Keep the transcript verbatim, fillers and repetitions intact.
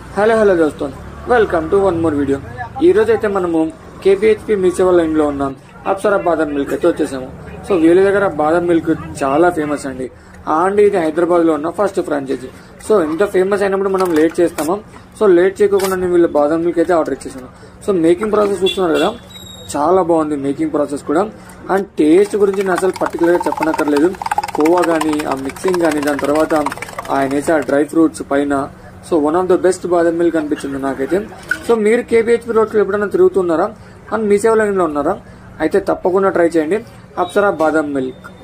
Hello hello దోస్తో welcome to one more video. ఈ రోజు అయితే మనము కేపీహెచ్పి మీ సేవ లైన్ లో ఉన్నాం. అప్సరా బాదం మిల్క్ అయితే వచ్చేసాము. సో వీళ్ళ దగ్గర బాదం మిల్క్ చాలా ఫేమస్ అండి. అండ్ ఇది హైదరాబాద్ లో ఉన్న ఫస్ట్ ఫ్రాంచైజీ. సో ఇంత ఫేమస్ అయినప్పుడు మనం లేట్ చేస్తాము. సో లేట్ చేయకుండా నేను వీళ్ళ బాదం మిల్క్ అయితే ఆర్డర్ ఇచ్చేసాను. సో మేకింగ్ ప్రాసెస్ చూస్తున్నారు కదా, చాలా బాగుంది మేకింగ్ ప్రాసెస్ కూడా. అండ్ టేస్ట్ గురించి నేను అసలు పర్టికులర్గా చెప్పనక్కర్లేదు. కోవా కానీ ఆ మిక్సింగ్ కానీ దాని తర్వాత ఆయన వేసే ఆ డ్రై ఫ్రూట్స్ పైన, so one of the best badam milk అనిపించింది నాకైతే. సో మీరు కేపీహెచ్పి రోడ్లో ఎప్పుడైనా తిరుగుతున్నారా అండ్ మీ సేవ లైన్లో ఉన్నారా అయితే తప్పకుండా ట్రై చేయండి అప్సరా బాదం మిల్క్.